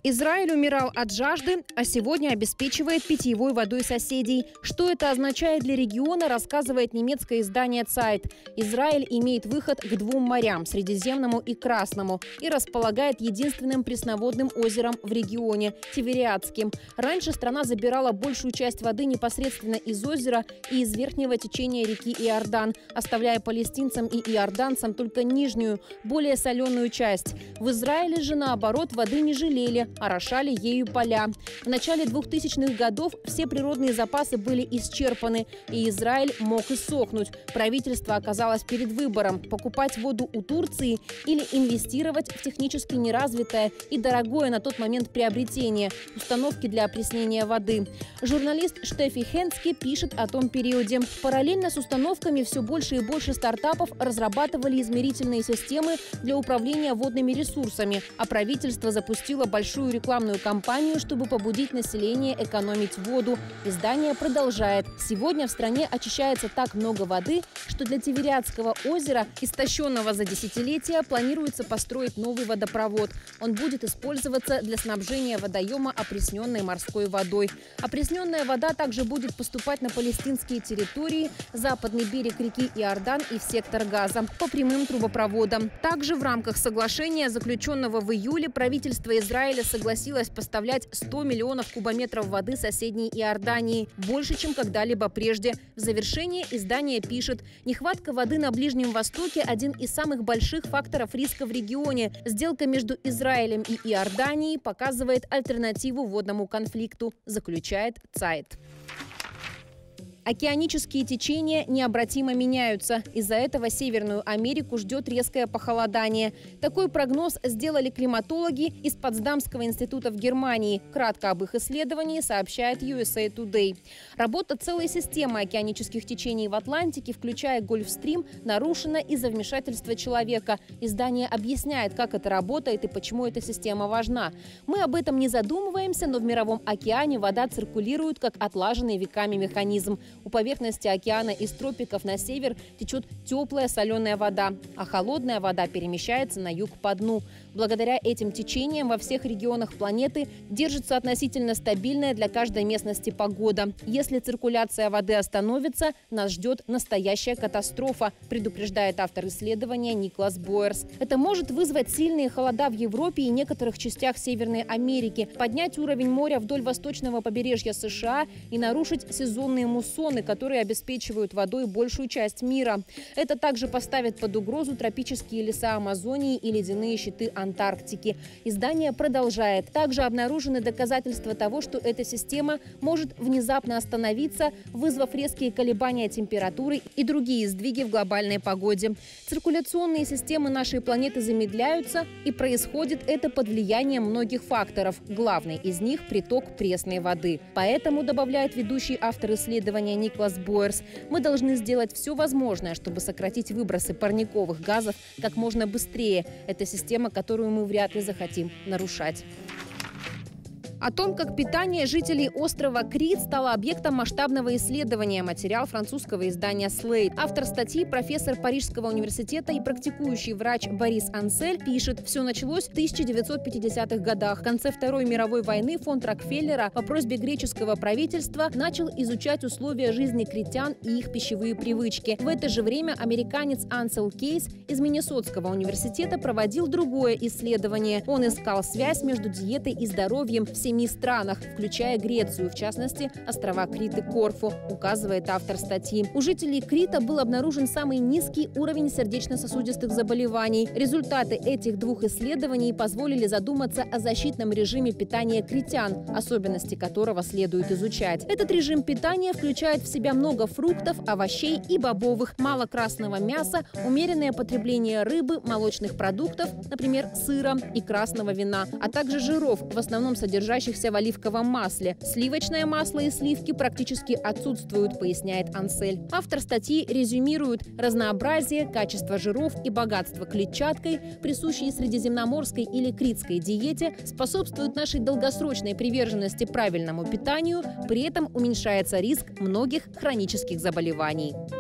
Израиль умирал от жажды, а сегодня обеспечивает питьевой водой соседей. Что это означает для региона, рассказывает немецкое издание Zeit. Израиль имеет выход к двум морям – Средиземному и Красному, и располагает единственным пресноводным озером в регионе – Тивериадским. Раньше страна забирала большую часть воды непосредственно из озера и из верхнего течения реки Иордан, оставляя палестинцам и иорданцам только нижнюю, более соленую часть. В Израиле же, наоборот, воды не жалели, орошали ею поля. В начале 2000-х годов все природные запасы были исчерпаны, и Израиль мог иссохнуть. Правительство оказалось перед выбором – покупать воду у Турции или инвестировать в технически неразвитое и дорогое на тот момент приобретение – установки для опреснения воды. Журналист Штефи Хенцке пишет о том периоде. Параллельно с установками все больше и больше стартапов разрабатывали измерительные системы для управления водными ресурсами, а правительство запустило большую рекламную кампанию, чтобы побудить население экономить воду. Издание продолжает. Сегодня в стране очищается так много воды, что для Тивериадского озера, истощенного за десятилетия, планируется построить новый водопровод. Он будет использоваться для снабжения водоема опресненной морской водой. Опресненная вода также будет поступать на палестинские территории, западный берег реки Иордан и в сектор Газа по прямым трубопроводам. Также в рамках соглашения, заключенного в июле, правительство Израиля согласилась поставлять 100 миллионов кубометров воды соседней Иордании, больше, чем когда-либо прежде. В завершение издание пишет: нехватка воды на Ближнем Востоке – один из самых больших факторов риска в регионе. Сделка между Израилем и Иорданией показывает альтернативу водному конфликту, заключает Zeit. Океанические течения необратимо меняются. Из-за этого Северную Америку ждет резкое похолодание. Такой прогноз сделали климатологи из Потсдамского института в Германии. Кратко об их исследовании сообщает USA Today. Работа целой системы океанических течений в Атлантике, включая Гольфстрим, нарушена из-за вмешательства человека. Издание объясняет, как это работает и почему эта система важна. Мы об этом не задумываемся, но в Мировом океане вода циркулирует как отлаженный веками механизм. У поверхности океана из тропиков на север течет теплая соленая вода, а холодная вода перемещается на юг по дну. Благодаря этим течениям во всех регионах планеты держится относительно стабильная для каждой местности погода. Если циркуляция воды остановится, нас ждет настоящая катастрофа, предупреждает автор исследования Никлас Бойерс. Это может вызвать сильные холода в Европе и некоторых частях Северной Америки, поднять уровень моря вдоль восточного побережья США и нарушить сезонные муссоны, которые обеспечивают водой большую часть мира. Это также поставит под угрозу тропические леса Амазонии и ледяные щиты Антарктики. Издание продолжает. Также обнаружены доказательства того, что эта система может внезапно остановиться, вызвав резкие колебания температуры и другие сдвиги в глобальной погоде. Циркуляционные системы нашей планеты замедляются, и происходит это под влиянием многих факторов. Главный из них – приток пресной воды. Поэтому, добавляет ведущий автор исследования Никлас Бойерс, мы должны сделать все возможное, чтобы сократить выбросы парниковых газов как можно быстрее. Это система, которую мы вряд ли захотим нарушать. О том, как питание жителей острова Крит стало объектом масштабного исследования, материал французского издания Slate. Автор статьи, профессор Парижского университета и практикующий врач Борис Ансель, пишет: все началось в 1950-х годах. В конце Второй мировой войны фонд Рокфеллера по просьбе греческого правительства начал изучать условия жизни критян и их пищевые привычки. В это же время американец Ансел Кейс из Миннесотского университета проводил другое исследование. Он искал связь между диетой и здоровьем в 7 странах, включая Грецию, в частности, острова Крит и Корфу, указывает автор статьи. У жителей Крита был обнаружен самый низкий уровень сердечно-сосудистых заболеваний. Результаты этих двух исследований позволили задуматься о защитном режиме питания критян, особенности которого следует изучать. Этот режим питания включает в себя много фруктов, овощей и бобовых, мало красного мяса, умеренное потребление рыбы, молочных продуктов, например, сыра и красного вина, а также жиров, в основном содержащихся в оливковом масле. Сливочное масло и сливки практически отсутствуют, поясняет Ансель. Автор статьи резюмирует: разнообразие, качество жиров и богатство клетчаткой, присущие средиземноморской или критской диете, способствуют нашей долгосрочной приверженности правильному питанию, при этом уменьшается риск многих хронических заболеваний.